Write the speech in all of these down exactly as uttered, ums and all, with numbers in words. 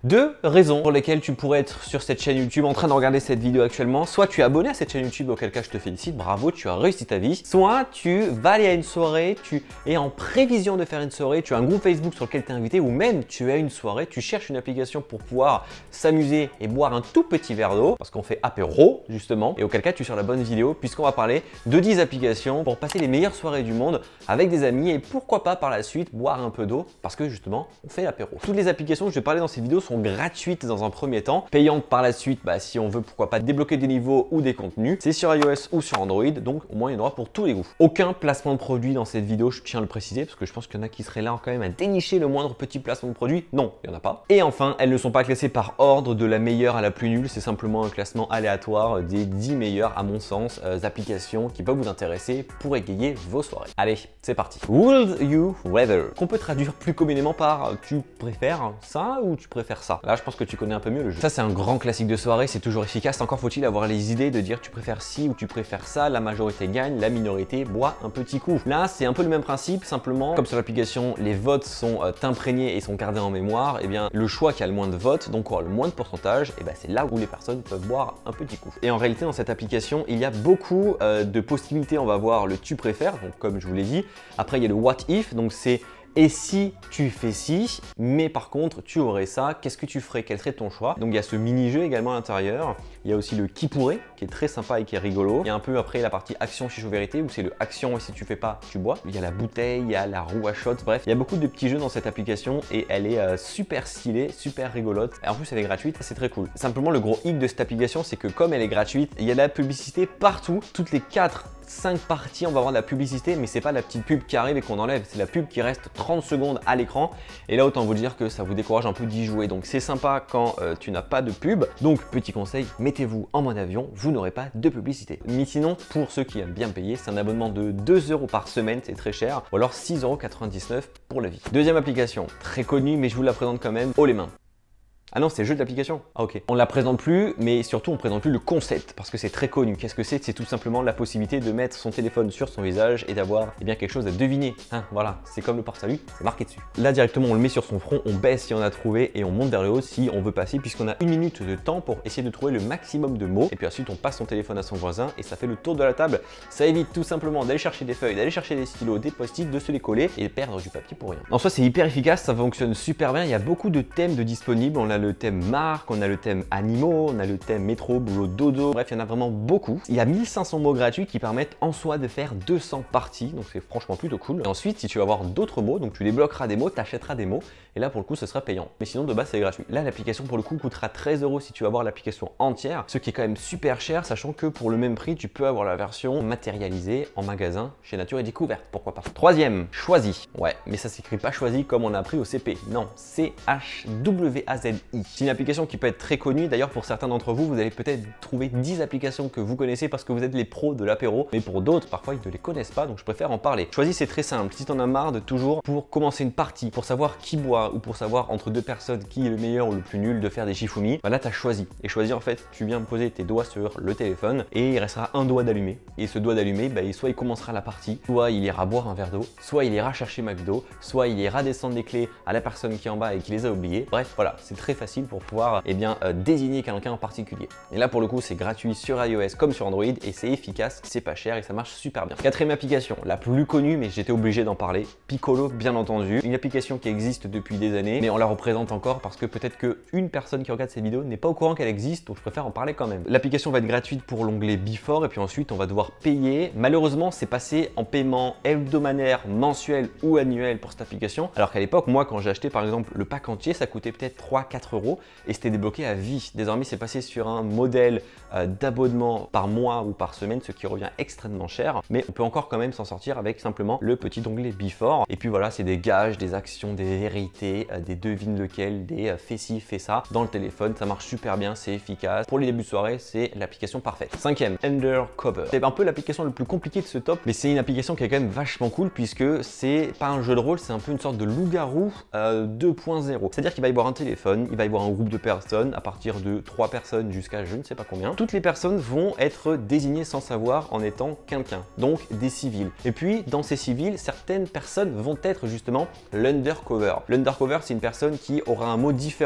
Deux raisons pour lesquelles tu pourrais être sur cette chaîne YouTube en train de regarder cette vidéo actuellement. Soit tu es abonné à cette chaîne YouTube, auquel cas je te félicite, bravo, tu as réussi ta vie. Soit tu vas aller à une soirée, tu es en prévision de faire une soirée, tu as un groupe Facebook sur lequel tu es invité ou même tu as une soirée, tu cherches une application pour pouvoir s'amuser et boire un tout petit verre d'eau parce qu'on fait apéro justement. Et auquel cas tu es sur la bonne vidéo puisqu'on va parler de dix applications pour passer les meilleures soirées du monde avec des amis et pourquoi pas par la suite boire un peu d'eau parce que justement on fait l'apéro. Toutes les applications que je vais parler dans cette vidéo sont gratuites dans un premier temps, payantes par la suite bah, si on veut pourquoi pas débloquer des niveaux ou des contenus. C'est sur iOS ou sur Android, donc au moins il y en aura pour tous les goûts. Aucun placement de produit dans cette vidéo, je tiens à le préciser parce que je pense qu'il y en a qui seraient là quand même à dénicher le moindre petit placement de produit. Non, il n'y en a pas. Et enfin, elles ne sont pas classées par ordre de la meilleure à la plus nulle, c'est simplement un classement aléatoire des dix meilleures à mon sens euh, applications qui peuvent vous intéresser pour égayer vos soirées. Allez, c'est parti. Would you rather, qu'on peut traduire plus communément par tu préfères ça ou tu préfères ça. Là, je pense que tu connais un peu mieux le jeu. Ça, c'est un grand classique de soirée, c'est toujours efficace. Encore faut-il avoir les idées de dire tu préfères ci ou tu préfères ça. La majorité gagne, la minorité boit un petit coup. Là, c'est un peu le même principe, simplement, comme sur l'application, les votes sont euh, imprégnés et sont gardés en mémoire, et bien le choix qui a le moins de votes, donc aura le moins de pourcentage, et ben c'est là où les personnes peuvent boire un petit coup. Et en réalité, dans cette application, il y a beaucoup euh, de possibilités. On va voir le tu préfères, donc comme je vous l'ai dit. Après, il y a le what if, donc c'est et si tu fais ci, mais par contre tu aurais ça, qu'est-ce que tu ferais? Quel serait ton choix? Donc il y a ce mini-jeu également à l'intérieur. Il y a aussi le qui pourrait, qui est très sympa et qui est rigolo. Il y a un peu après la partie action chiche ou vérité, où c'est le action et si tu fais pas, tu bois. Il y a la bouteille, il y a la roue à shot, bref. Il y a beaucoup de petits jeux dans cette application et elle est euh, super stylée, super rigolote. Et en plus elle est gratuite, c'est très cool. Simplement le gros hic de cette application, c'est que comme elle est gratuite, il y a de la publicité partout. Toutes les quatre cinq parties, on va avoir de la publicité, mais c'est pas la petite pub qui arrive et qu'on enlève, c'est la pub qui reste trente secondes à l'écran. Et là, autant vous dire que ça vous décourage un peu d'y jouer. Donc c'est sympa quand euh, tu n'as pas de pub. Donc petit conseil, mettez-vous en mode avion, vous n'aurez pas de publicité. Mais sinon, pour ceux qui aiment bien payer, c'est un abonnement de deux euros par semaine, c'est très cher, ou alors six euros quatre-vingt-dix-neuf pour la vie. Deuxième application, très connue, mais je vous la présente quand même haut les mains. Ah non, c'est le jeu d'application. Ah ok. On la présente plus, mais surtout on présente plus le concept parce que c'est très connu. Qu'est-ce que c'est? C'est tout simplement la possibilité de mettre son téléphone sur son visage et d'avoir eh bien quelque chose à deviner. Hein, voilà, c'est comme le pare-salut, c'est marqué dessus. Là directement on le met sur son front, on baisse si on a trouvé et on monte vers le haut si on veut passer puisqu'on a une minute de temps pour essayer de trouver le maximum de mots. Et puis ensuite on passe son téléphone à son voisin et ça fait le tour de la table. Ça évite tout simplement d'aller chercher des feuilles, d'aller chercher des stylos, des post-it, de se les coller et perdre du papier pour rien. En soi c'est hyper efficace, ça fonctionne super bien. Il y a beaucoup de thèmes de disponibles. On a le thème marque, on a le thème animaux, on a le thème métro, boulot, dodo, bref, il y en a vraiment beaucoup. Il y a mille cinq cents mots gratuits qui permettent en soi de faire deux cents parties, donc c'est franchement plutôt cool. Et ensuite, si tu veux avoir d'autres mots, donc tu débloqueras des mots, tu achèteras des mots, et là pour le coup, ce sera payant. Mais sinon, de base, c'est gratuit. Là, l'application pour le coup coûtera treize euros si tu veux avoir l'application entière, ce qui est quand même super cher, sachant que pour le même prix, tu peux avoir la version matérialisée en magasin chez Nature et Découverte, pourquoi pas. Troisième, choisi. Ouais, mais ça s'écrit pas choisi comme on a appris au C P. Non, C H W A Z I. C'est une application qui peut être très connue. D'ailleurs, pour certains d'entre vous, vous allez peut-être trouver dix applications que vous connaissez parce que vous êtes les pros de l'apéro. Mais pour d'autres, parfois, ils ne les connaissent pas, donc je préfère en parler. Choisi, c'est très simple. Si tu en as marre de toujours, pour commencer une partie, pour savoir qui boit ou pour savoir entre deux personnes qui est le meilleur ou le plus nul de faire des shifumi, bah là, tu as choisi. Et choisi, en fait, tu viens poser tes doigts sur le téléphone et il restera un doigt d'allumé. Et ce doigt d'allumé, bah, soit il commencera la partie, soit il ira boire un verre d'eau, soit il ira chercher McDo, soit il ira descendre les clés à la personne qui est en bas et qui les a oubliées. Bref, voilà, c'est très facile pour pouvoir eh bien, euh, désigner quelqu'un en particulier. Et là, pour le coup, c'est gratuit sur iOS comme sur Android et c'est efficace, c'est pas cher et ça marche super bien. Quatrième application, la plus connue, mais j'étais obligé d'en parler, Piccolo, bien entendu. Une application qui existe depuis des années, mais on la représente encore parce que peut-être qu'une personne qui regarde cette vidéo n'est pas au courant qu'elle existe, donc je préfère en parler quand même. L'application va être gratuite pour l'onglet Before et puis ensuite, on va devoir payer. Malheureusement, c'est passé en paiement hebdomadaire, mensuel ou annuel pour cette application, alors qu'à l'époque, moi, quand j'ai acheté par exemple le pack entier, ça coûtait peut-être trois à quatre euros et c'était débloqué à vie. Désormais, c'est passé sur un modèle euh, d'abonnement par mois ou par semaine, ce qui revient extrêmement cher, mais on peut encore quand même s'en sortir avec simplement le petit onglet Before. Et puis voilà, c'est des gages, des actions, des vérités, euh, des devines lequel, des euh, fais ci, fais ça dans le téléphone. Ça marche super bien, c'est efficace. Pour les débuts de soirée, c'est l'application parfaite. Cinquième, Undercover. C'est un peu l'application le plus compliquée de ce top, mais c'est une application qui est quand même vachement cool puisque c'est pas un jeu de rôle, c'est un peu une sorte de loup-garou euh, deux point zéro. C'est-à-dire qu'il va y avoir un téléphone, il va y avoir un groupe de personnes à partir de trois personnes jusqu'à je ne sais pas combien. Toutes les personnes vont être désignées sans savoir en étant quelqu'un, donc des civils. Et puis dans ces civils, certaines personnes vont être justement l'undercover. L'undercover, c'est une personne qui aura un mot différent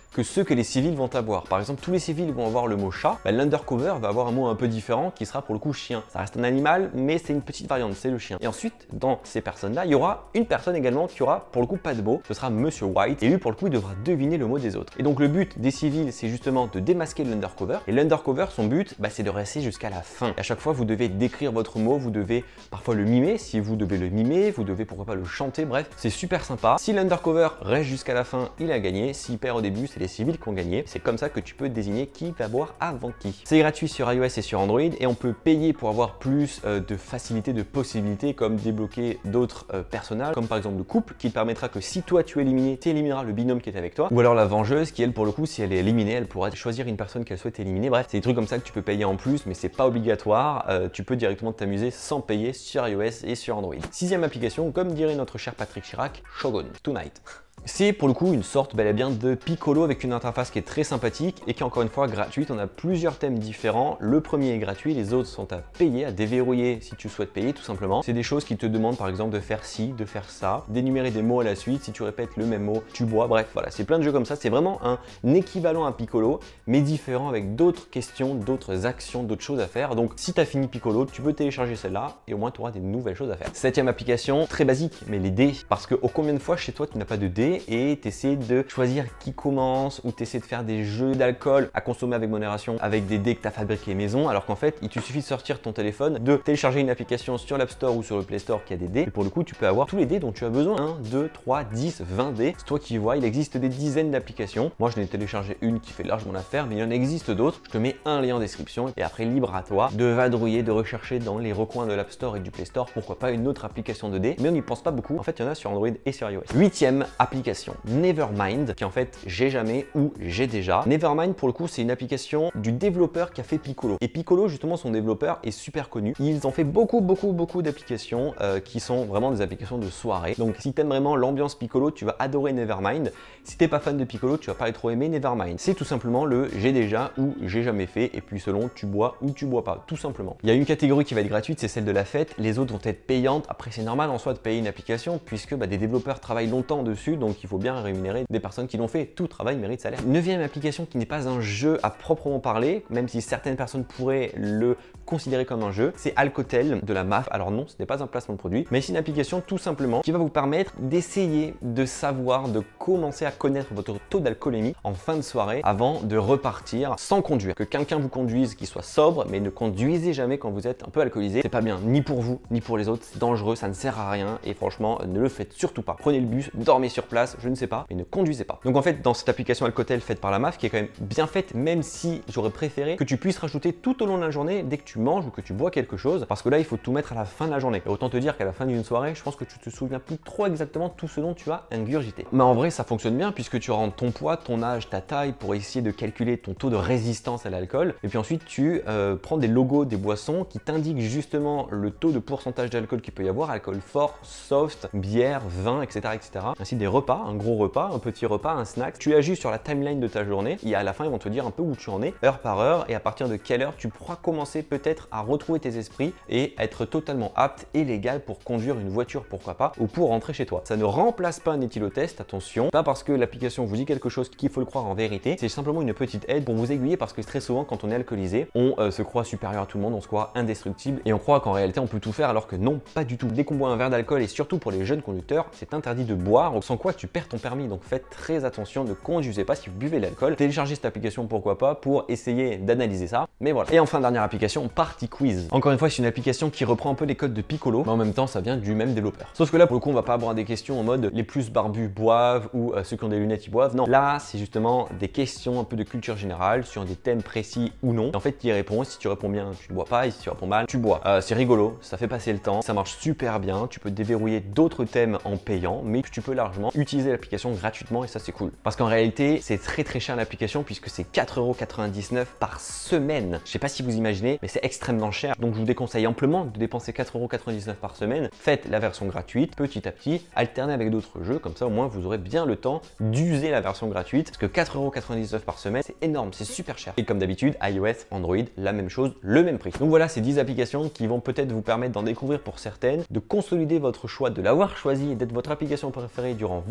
que ceux que les civils vont avoir. Par exemple, tous les civils vont avoir le mot chat, bah, l'undercover va avoir un mot un peu différent qui sera pour le coup chien. Ça reste un animal, mais c'est une petite variante, c'est le chien. Et ensuite, dans ces personnes-là, il y aura une personne également qui aura pour le coup pas de mot, ce sera Monsieur White, et lui pour le coup il devra deviner le mot des autres. Et donc le but des civils, c'est justement de démasquer l'undercover, et l'undercover, son but, bah, c'est de rester jusqu'à la fin. Et à chaque fois, vous devez décrire votre mot, vous devez parfois le mimer, si vous devez le mimer, vous devez pourquoi pas le chanter, bref, c'est super sympa. Si l'undercover reste jusqu'à la fin, il a gagné. S'il perd au début, c'est les civils qui ont gagné. C'est comme ça que tu peux désigner qui va boire avant qui. C'est gratuit sur iOS et sur Android, et on peut payer pour avoir plus euh, de facilité, de possibilités, comme débloquer d'autres euh, personnages, comme par exemple le couple, qui te permettra que si toi tu es éliminé, tu élimineras le binôme qui est avec toi, ou alors la vengeuse, qui elle pour le coup, si elle est éliminée, elle pourra choisir une personne qu'elle souhaite éliminer. Bref, c'est des trucs comme ça que tu peux payer en plus, mais c'est pas obligatoire. Euh, tu peux directement t'amuser sans payer sur iOS et sur Android. Sixième application, comme dirait notre cher Patrick Chirac, Shogun, Tonight. C'est pour le coup une sorte bel et bien de Piccolo avec une interface qui est très sympathique et qui est encore une fois gratuite. On a plusieurs thèmes différents. Le premier est gratuit, les autres sont à payer, à déverrouiller si tu souhaites payer tout simplement. C'est des choses qui te demandent par exemple de faire ci, de faire ça, d'énumérer des mots à la suite. Si tu répètes le même mot, tu bois. Bref, voilà, c'est plein de jeux comme ça. C'est vraiment un équivalent à Piccolo, mais différent avec d'autres questions, d'autres actions, d'autres choses à faire. Donc si tu as fini Piccolo, tu peux télécharger celle-là et au moins tu auras des nouvelles choses à faire. Septième application, très basique, mais les dés. Parce que au combien de fois chez toi tu n'as pas de dés et tu essaies de choisir qui commence ou tu essaies de faire des jeux d'alcool à consommer avec modération avec des dés que tu as fabriqués maison, alors qu'en fait il te suffit de sortir ton téléphone, de télécharger une application sur l'App Store ou sur le Play Store qui a des dés, et pour le coup tu peux avoir tous les dés dont tu as besoin, un, deux, trois, dix, vingt dés, c'est toi qui vois. Il existe des dizaines d'applications, moi je n'ai téléchargé une qui fait largement l'affaire, mais il en existe d'autres. Je te mets un lien en description et après libre à toi de vadrouiller, de rechercher dans les recoins de l'App Store et du Play Store, pourquoi pas une autre application de dés, mais on n'y pense pas beaucoup. En fait il y en a sur Android et sur iOS. Huitième application, Nevermind, qui en fait j'ai jamais ou j'ai déjà. Nevermind pour le coup c'est une application du développeur qui a fait Piccolo. Et Piccolo justement son développeur est super connu. Ils ont fait beaucoup beaucoup beaucoup d'applications euh, qui sont vraiment des applications de soirée. Donc si t'aimes vraiment l'ambiance Piccolo, tu vas adorer Nevermind. Si t'es pas fan de Piccolo, tu vas pas trop aimer Nevermind. C'est tout simplement le j'ai déjà ou j'ai jamais fait, et puis selon tu bois ou tu bois pas, tout simplement. Il y a une catégorie qui va être gratuite, c'est celle de la fête. Les autres vont être payantes. Après c'est normal en soi de payer une application puisque bah, des développeurs travaillent longtemps dessus, donc il faut bien rémunérer des personnes qui l'ont fait. Tout travail mérite salaire. Neuvième application qui n'est pas un jeu à proprement parler, même si certaines personnes pourraient le considérer comme un jeu, c'est Alcotel de la M A F. Alors non, ce n'est pas un placement de produit, mais c'est une application tout simplement qui va vous permettre d'essayer de savoir, de commencer à connaître votre taux d'alcoolémie en fin de soirée avant de repartir sans conduire. Que quelqu'un vous conduise qui soit sobre, mais ne conduisez jamais quand vous êtes un peu alcoolisé. C'est pas bien, ni pour vous, ni pour les autres. C'est dangereux, ça ne sert à rien et franchement, ne le faites surtout pas. Prenez le bus, dormez sur place, je ne sais pas, mais ne conduisez pas. Donc en fait, dans cette application Alcotel faite par la M A F, qui est quand même bien faite, même si j'aurais préféré que tu puisses rajouter tout au long de la journée dès que tu manges ou que tu bois quelque chose, parce que là, il faut tout mettre à la fin de la journée. Et autant te dire qu'à la fin d'une soirée, je pense que tu te souviens plus trop exactement tout ce dont tu as ingurgité. Mais en vrai, ça fonctionne bien puisque tu rentres ton poids, ton âge, ta taille pour essayer de calculer ton taux de résistance à l'alcool. Et puis ensuite, tu euh, prends des logos des boissons qui t'indiquent justement le taux de pourcentage d'alcool qu'il peut y avoir, alcool fort, soft, bière, vin, et cetera, et cetera. Ainsi des repas, un gros repas, un petit repas, un snack. Tu agis sur la timeline de ta journée et à la fin, ils vont te dire un peu où tu en es, heure par heure, et à partir de quelle heure tu pourras commencer peut-être à retrouver tes esprits et être totalement apte et légal pour conduire une voiture, pourquoi pas, ou pour rentrer chez toi. Ça ne remplace pas un éthylotest, attention, pas parce que l'application vous dit quelque chose qu'il faut le croire en vérité, c'est simplement une petite aide pour vous aiguiller, parce que très souvent quand on est alcoolisé, on euh, se croit supérieur à tout le monde, on se croit indestructible et on croit qu'en réalité on peut tout faire, alors que non, pas du tout. Dès qu'on boit un verre d'alcool, et surtout pour les jeunes conducteurs, c'est interdit de boire, sans quoi tu perds ton permis. Donc faites très attention, ne conduisez pas si vous buvez de l'alcool. Téléchargez cette application pourquoi pas pour essayer d'analyser ça, mais voilà. Et enfin, dernière application, Party Quiz. Encore une fois, c'est une application qui reprend un peu les codes de Piccolo, mais en même temps ça vient du même développeur. Sauf que là pour le coup on va pas avoir des questions en mode les plus barbus boivent ou euh, ceux qui ont des lunettes ils boivent. Non, là c'est justement des questions un peu de culture générale sur des thèmes précis ou non. Et en fait tu y réponds, si tu réponds bien tu ne bois pas, et si tu réponds mal tu bois. Euh, c'est rigolo, ça fait passer le temps, ça marche super bien. Tu peux déverrouiller d'autres thèmes en payant, mais tu peux largement utiliser l'application gratuitement, et ça c'est cool. Parce qu'en réalité c'est très très cher l'application puisque c'est quatre euros quatre-vingt-dix-neuf par semaine. Je sais pas si vous imaginez, mais c'est extrêmement cher. Donc je vous déconseille amplement de dépenser quatre euros quatre-vingt-dix-neuf par semaine. Faites la version gratuite petit à petit, alternez avec d'autres jeux, comme ça au moins vous aurez bien le temps d'user la version gratuite, parce que quatre euros quatre-vingt-dix-neuf par semaine c'est énorme, c'est super cher. Et comme d'habitude, iOS, Android, la même chose, le même prix. Donc voilà, ces dix applications qui vont peut-être vous permettre d'en découvrir pour certaines, de consolider votre choix, de l'avoir choisi et d'être votre application préférée durant vos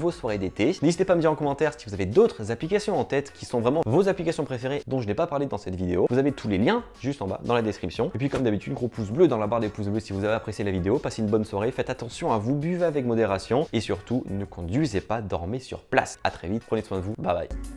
vos soirées d'été. N'hésitez pas à me dire en commentaire si vous avez d'autres applications en tête qui sont vraiment vos applications préférées dont je n'ai pas parlé dans cette vidéo. Vous avez tous les liens juste en bas dans la description. Et puis comme d'habitude, gros pouce bleu dans la barre des pouces bleus si vous avez apprécié la vidéo. Passez une bonne soirée, faites attention à vous, buvez avec modération et surtout ne conduisez pas, dormez sur place. À très vite, prenez soin de vous, bye bye.